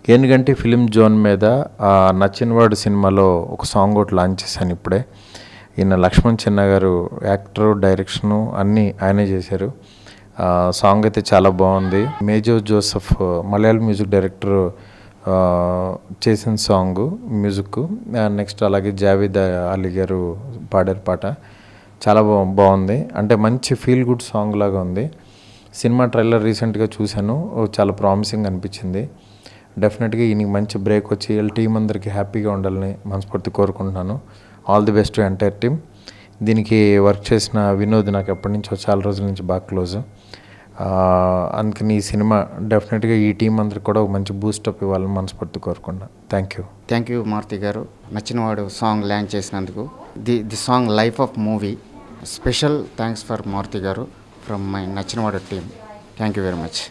ఎందుకంటే film zone మీద నచ్చినవాడు సినిమాలో ఒక సాంగ్ ఒకటి లాంచ్ చేశాను ఇప్పుడే. ఈయన లక్ష్మణ్ చిన్న గారు యాక్టరు, డైరెక్షను అన్నీ ఆయనే చేశారు. సాంగ్ అయితే చాలా బాగుంది. Major Joseph Malayalam music director చేసిన సాంగ్ మ్యూజిక్. నెక్స్ట్ అలాగే జావేద్ అలీ గారు పాడారు పాట. చాలా బాగుంది. అంటే మంచి ఫీల్ గుడ్ సాంగ్ లాగా ఉంది. సినిమా ట్రైలర్ రీసెంట్గా చూశాను, చాలా ప్రామిసింగ్ అనిపించింది. డెఫినెట్గా ఈయనకి మంచి బ్రేక్ వచ్చి వీళ్ళ టీం అందరికీ హ్యాపీగా ఉండాలని మనస్ఫూర్తి కోరుకుంటున్నాను. All the best to entire team. దీనికి వర్క్ చేసిన వినోద్ నాకు ఎప్పటి నుంచో చాలా రోజుల నుంచి బాగా క్లోజ్. అందుకని ఈ సినిమా డెఫినెట్గా ఈ టీం అందరికి కూడా ఒక మంచి బూస్టప్ ఇవ్వాలని మనస్ఫూర్తి కోరుకున్నాను. థ్యాంక్ యూ మారుతి గారు. నచ్చినవాడు సాంగ్ లాంచ్ చేసినందుకు. The song life of movie. Special thanks for Maruthi గారు from my Nachinavadu team. Thank you very much.